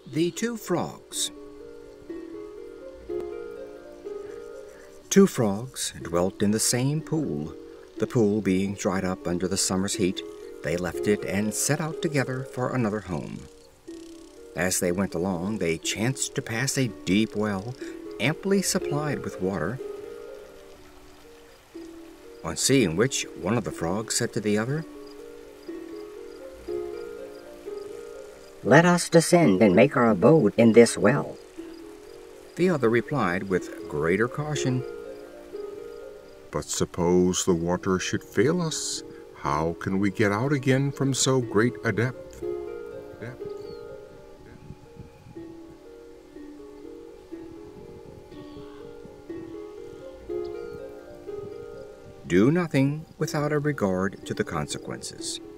The Two Frogs. Two frogs dwelt in the same pool. The pool being dried up under the summer's heat, they left it and set out together for another home. As they went along, they chanced to pass a deep well, amply supplied with water. On seeing which, one of the frogs said to the other, "Let us descend and make our abode in this well." The other replied with greater caution, "But suppose the water should fail us, how can we get out again from so great a depth?" Do nothing without a regard to the consequences.